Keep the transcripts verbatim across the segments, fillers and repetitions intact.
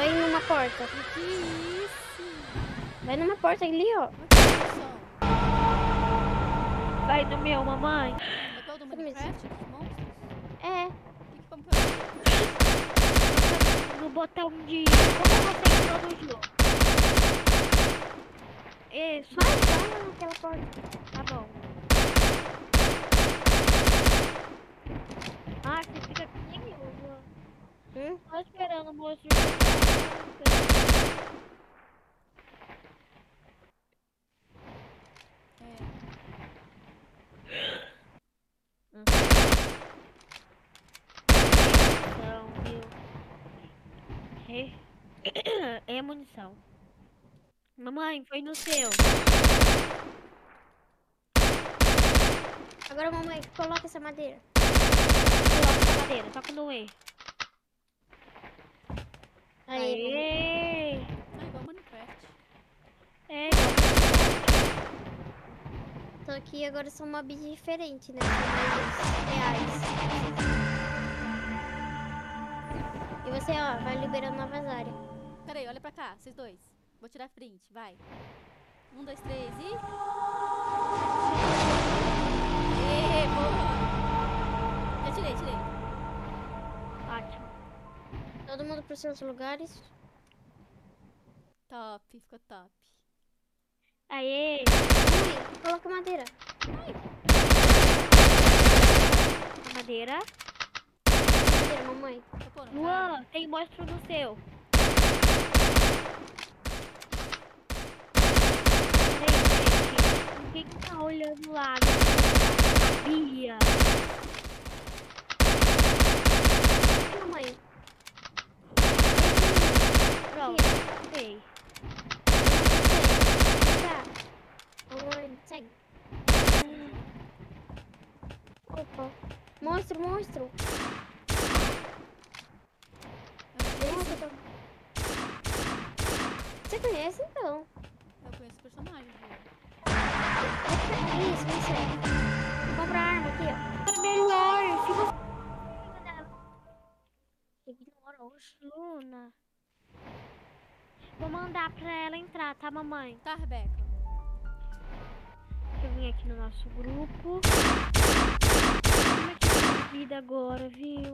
Vai numa porta. Que isso? Vai numa porta ali, ó. Onde é o som? Vai no meu, mamãe. É igual do Minecraft, dos monstros? É. O que que vamos fazer? No botão de... Como você entrou no jogo? Isso. Vai, vai naquela porta. Tá bom. Ah, você fica que nem eu. Hum? Tô esperando o monstro. É. Munição, viu? É, é munição. Mamãe, foi no seu. Agora, mamãe, coloca essa madeira. Coloca essa madeira, toca no E. Aí, mamãe. Aê! Ah, igual Minecraft. É, Só que agora são mobs diferentes, né? São mais reais. E você, ó, vai liberando novas áreas. Pera aí, olha pra cá, vocês dois. Vou tirar print, vai. Um, dois, três e... Ê, boa! Já tirei, tirei. ótimo. Todo mundo para os seus lugares. Top, ficou top. Aê! Mamãe, coloca madeira. A madeira. Madeira, mamãe. Tô pondo, Luan, tem monstro no seu. Peraí, gente. Quem que tá olhando lá? A Bia. Mamãe. Pronto, ok. Mamãe, segue. Opa. Monstro, monstro. Monstro. Você conhece, então? Eu conheço o personagem, viu? Isso, me segue. Compra a arma aqui, ó. É melhor. Se você... Ignora os Luna. Vou mandar pra ela entrar, tá, mamãe? Tá, Rebeca. Deixa eu vir aqui no nosso grupo. Como é que tá a vida agora, viu?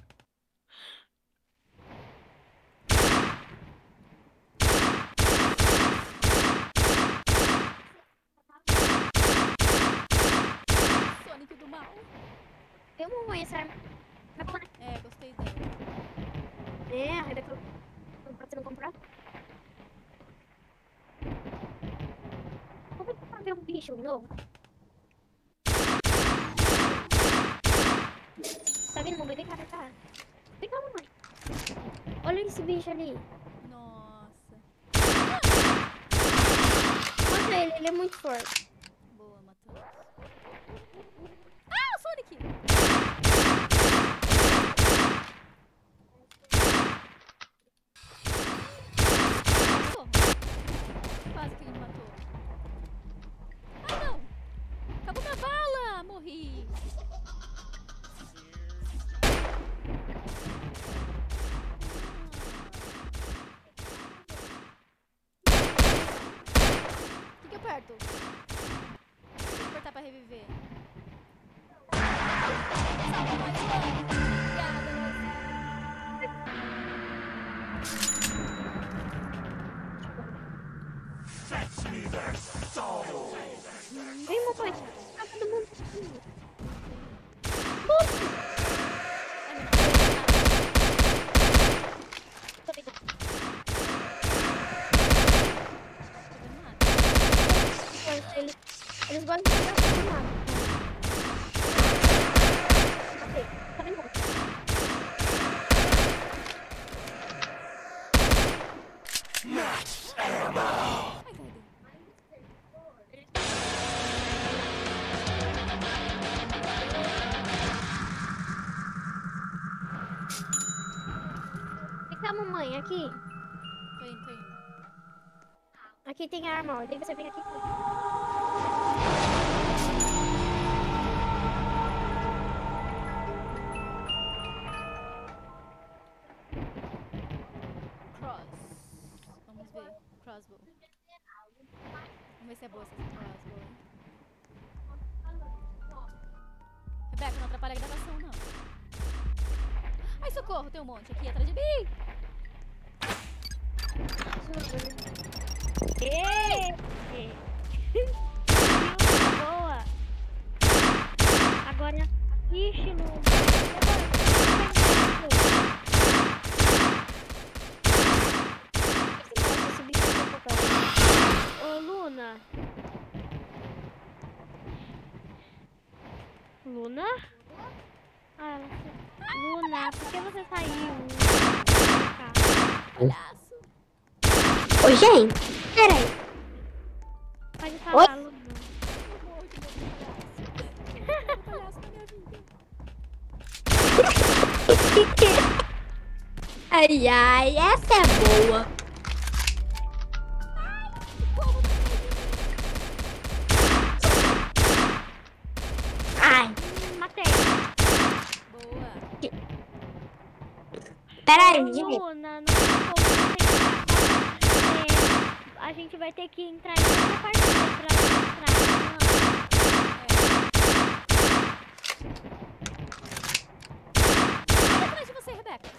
Sonic do mal. Eu não conheço a arma. É, gostei dela. É, a Rebeca. Você não comprar? Como é que pra ver um bicho novo? Tá vendo, mamãe? Vem cá, vem cá. Vem cá, mamãe. Olha esse bicho ali. Nossa. Mata ele, ele é muito forte. Boa, Matheus. Ah, o Sonic! Matou. Quase que ele me matou. Ah, não! Acabou minha bala! Morri! O que que eu aperto? Tem que apertar pra reviver. Salva mais um! Obrigada, Vem, mamãe. Tá todo mundo. Eles, eles gostam de jogar com nada. Ok, tá bem bom. Vem cá, mamãe, aqui. Tô indo, tô indo. Aqui tem arma, ó. Daí você vem aqui. Cross. é boa essa situação, hein? Rebeca, não atrapalha a gravação, não. Ai, socorro, tem um monte aqui atrás de mim. Ê! Boa! Agora, ixi, Luna. Ô, Luna. Luna? Ah, ela... Luna, por que você saiu? Palhaço. Oi, gente. Peraí. Pode falar, Luna. Eu morro de medo de palhaço. Eu palhaço na minha vida. Ai, ai, essa é boa. Ai, Matei. Boa. peraí, Ô, gente. Luna, não tem como você entrar. É, a gente vai ter que entrar em outra partida pra entrar. Olha atrás de você, Rebeca.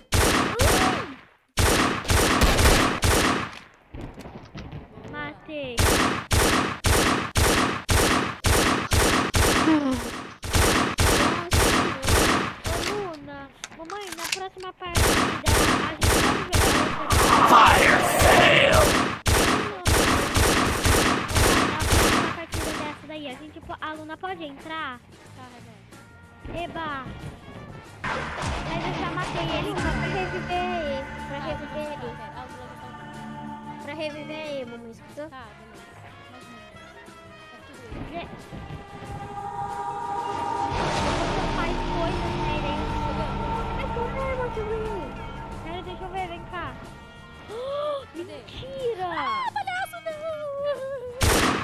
Boa. Matei. Ô, Luna, mamãe, na próxima partida a gente pode jogar outra partida. Na próxima partida dessa daí, a gente po- a Luna pode entrar? Tá, Rebeca. Eba! Mas eu já matei ele só pra reviver ele. Pra reviver ele. Pera, ah, o Bruno tá- Pra reviver ele, mamãe. Escutou? Tá, beleza. Mais um. É tudo isso. Vê. Você faz coisas, né? E daí Mas como é, Matheus? Pera, deixa eu ver, vem cá. Cadê? Mentira! Ah, palhaço, não!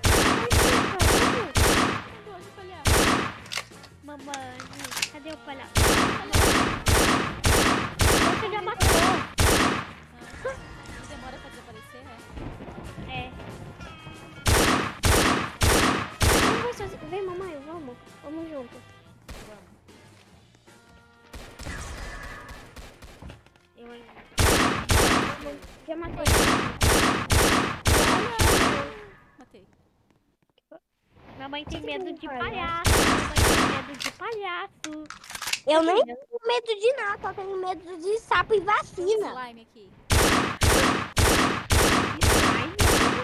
Tem dor de palhaço. Mamãe, cadê o palhaço? Palhaço. Você já matou. Ah, demora pra desaparecer, é? É. Não vai sozinho. Vem, mamãe, vamos. Vamos junto. Vamos. Eu ainda. Já matei. Matei. Minha mãe tem Você medo tem de palhaço? palhaço. Minha mãe tem medo de palhaço. Eu nem tenho medo de nada, só tenho medo de sapo e Tem um vacina. slime aqui. Slime?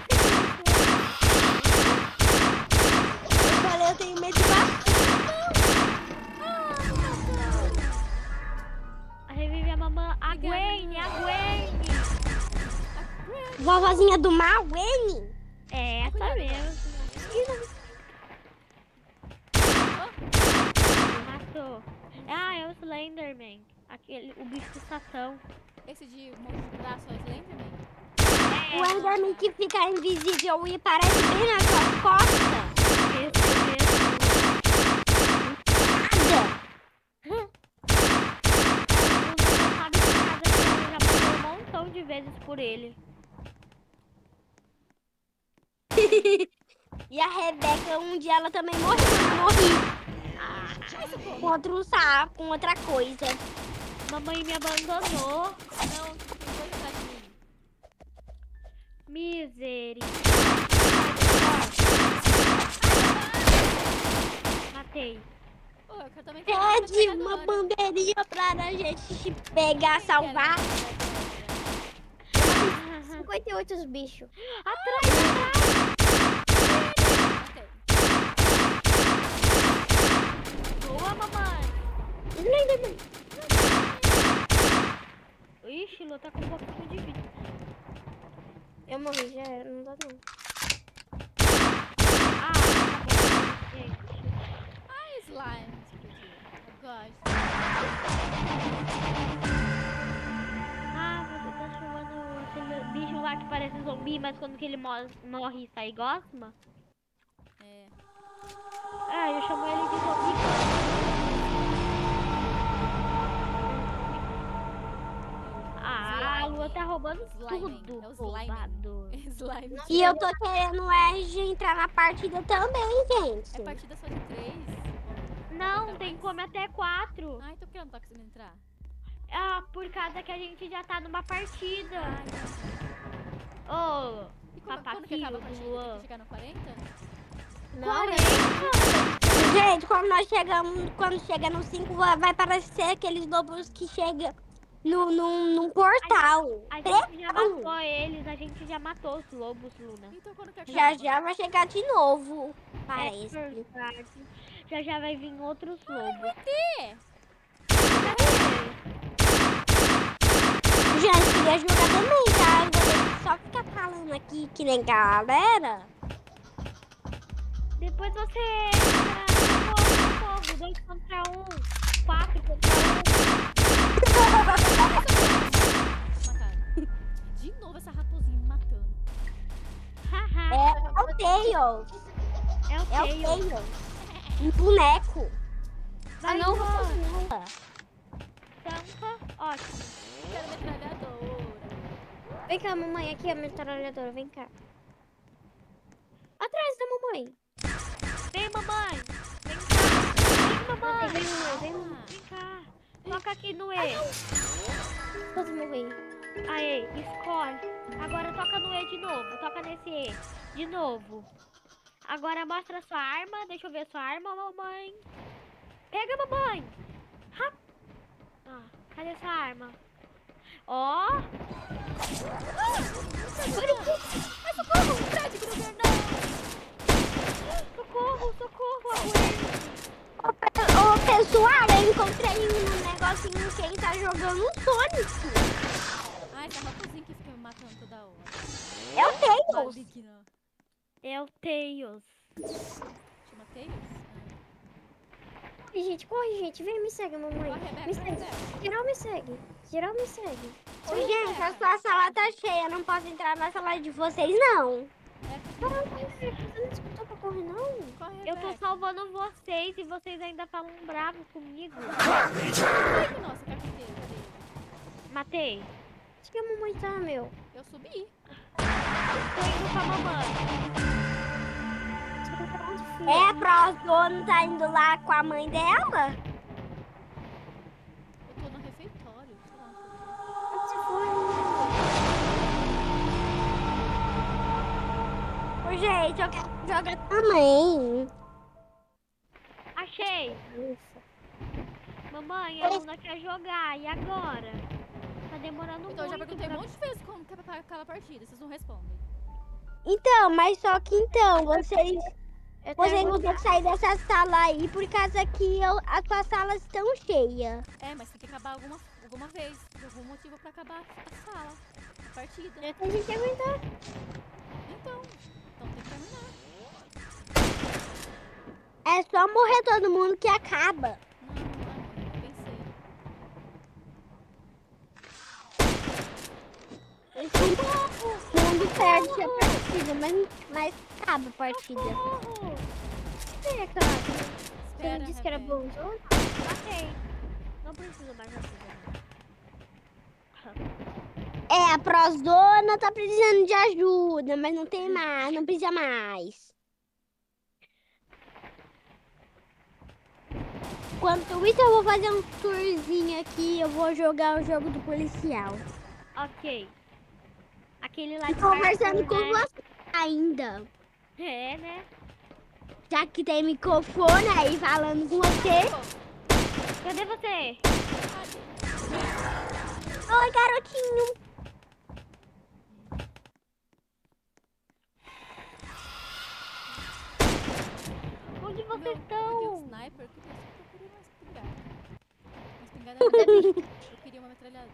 Eu falei, eu tenho medo de vacina. Revive a mamãe. A Gwen, a Gwen. Vovozinha do mal, Gwen. É essa mesmo. Matou. Ah, é o Slenderman. Aquele, o bicho do Satão. Esse de um monte de braço é o Slenderman? É, O Enderman que fica invisível e parece bem na sua costa. esse mesmo. Nada. O Nuno sabe de casa que eu já passei um montão de vezes por ele. E a Rebeca, um dia ela também morreu. Eu morri. Com outro sapo, com outra coisa. Mamãe me abandonou. Não, tem dois atrás de mim. Misericórdia. Matei. Pô, eu quero também Pede uma bandeirinha pra gente te pegar, salvar. cinquenta e oito bichos. Atrás, atrás. Boa, mamãe. Slenderman. Ixi, Lu tá com um pouquinho de vida. Eu morri, já era, não dá não. Ah, tá bom, gente. Ai, slime. Eu gosto. Ah, você tá chamando aquele bicho lá que parece zumbi, mas quando que ele mo- morre sai gosma? É. Ah, eu chamo ele de zumbi. Ah, a Lua tá roubando roubando Sliming, tudo. é o Sliming. roubado. Slime. E eu tô querendo é de entrar na partida também, gente. É partida só de três? Não, Entrar tem mais? como até quatro. Ah, então por que eu não tô conseguindo entrar? Ah, por causa que a gente já tá numa partida. Ai, Ô, e como, Papaquinho, quando que acaba a partida? Tem Luan. que chegar no quarenta? quarenta? Gente, quando nós chegamos, quando chega no cinco, vai vai parecer aqueles lobos que chegam no, num, num portal. A Pretão. gente já matou eles, a gente já matou os lobos, Luna. Então quando que acaba? Já já vai chegar de novo, É parece. verdade. Já já vai vir outros lobos. Ih, Gente, queria jogar também, tá? Eu vou ter que só ficar falando aqui que nem galera. Depois você entra no fogo, no fogo, dois contra um, quatro contra mataram. De novo essa raposinha me matando. um. Haha, É o Tails. é o É o Tails. Tails. Um boneco. Vai, não Luan, vou tampa, ótimo. Quero metralhadora. Vem cá, mamãe. Aqui é a metralhadora. Vem cá. Atrás da mamãe. Vem, mamãe. Vem cá. Vem, mamãe. Vem, mamãe. Vem, mamãe. Vem cá. Toca aqui no E. Todos morrer. Aí, escolhe. Agora toca no E de novo. Toca nesse E. De novo. Agora mostra a sua arma. Deixa eu ver a sua arma, mamãe. Pega, mamãe. Rap. Ah, cadê sua arma? Ó. Ai, socorro! Fred, Krueger, não! Socorro, socorro. Ô, pe- ô, pessoal, eu encontrei um negocinho que ele tá jogando um Sonic. Ai, essa raposinha que fica me matando toda hora. É o Tails. Maligna. É o Tails. Chama Tails? Corre, gente, corre, gente. Vem, me segue, mamãe. Corre, Rebeca, Me corre, segue. Rebeca. Geral me segue. Geral me segue. Ô, Corre, gente, a Rebeca. sua sala tá cheia. Eu não posso entrar na sala de vocês, não. É, Você não escutou pra correr, não? corre, Eu tô Rebeca. salvando vocês e vocês ainda falam bravo comigo. Ai, nossa, carpinteiro, cadê? Matei. Acho que a mamãe tá, meu. Eu subi. Tô indo com a mamãe. É, a Prozona tá indo lá com a mãe dela? Eu tô no refeitório. sei lá. Onde você foi? Ô, gente, eu quero jogar também. Achei. Mamãe, a Luna quer jogar. E agora? Tá demorando Então, eu já muito. perguntei um pra- monte de vezes como que é aquela partida. Vocês não respondem. Então, mas só que então, vocês... Vocês vão ter que sair dessa sala aí, por causa que eu, as suas salas estão cheias. É, mas tem que acabar alguma, alguma vez. Por algum motivo pra acabar a sala. A partida. Já tem gente que aguentar. Então, então tem que terminar. É só morrer todo mundo que acaba. Não, não vai morrer. Eu pensei. Esse mundo perde a partida, mas, mas acaba a partida. Socorro. É, claro. Você Espera, não disse que era Rebeca. bom jogo? Matei. Não preciso mais ajuda. É, a Prozona tá precisando de ajuda, mas não tem mais, não precisa mais. Enquanto isso, eu vou fazer um tourzinho aqui, eu vou jogar o jogo do policial. Ok. Aquele lá E de conversando parkour, com né? você ainda. É, né? Já que tem microfone aí falando com você. Cadê você? Oi, garotinho. Onde Meu, vocês eu tenho um estão? sniper. Eu queria, eu queria uma espingarda. Uma espingarda não. Eu queria uma metralhadora.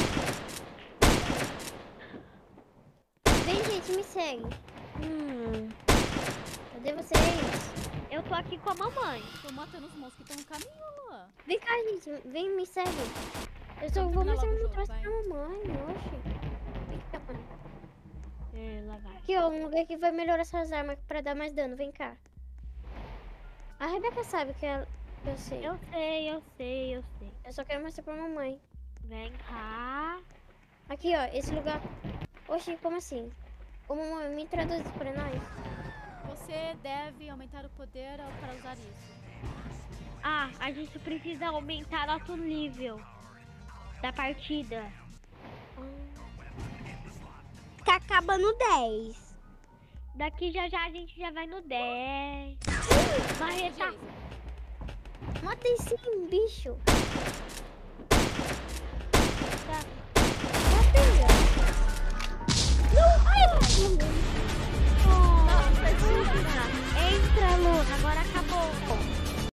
Vem, gente, me segue. Hum. Cadê vocês? Eu tô aqui com a mamãe. Tô matando os monstros que estão no caminho, Lua. Vem cá, gente. Vem, me segue. Eu só Vamos vou terminar mostrar logo o um jogo, troço vai. pra mamãe, oxe. Vem cá, mãe. É, lá vai. Aqui, ó, um lugar que vai melhorar essas armas pra dar mais dano. Vem cá. A Rebeca sabe que ela... eu sei. Eu sei, eu sei, eu sei. Eu só quero mostrar pra mamãe. Vem cá. Aqui, ó, esse lugar. Oxi, como assim? Como me traduz pra nós? Você deve aumentar o poder ao- para usar isso. Ah, a gente precisa aumentar nosso nível da partida. Que acaba no dez. Daqui já já a gente já vai no dez. Marreta. Jason, Mata esse bicho.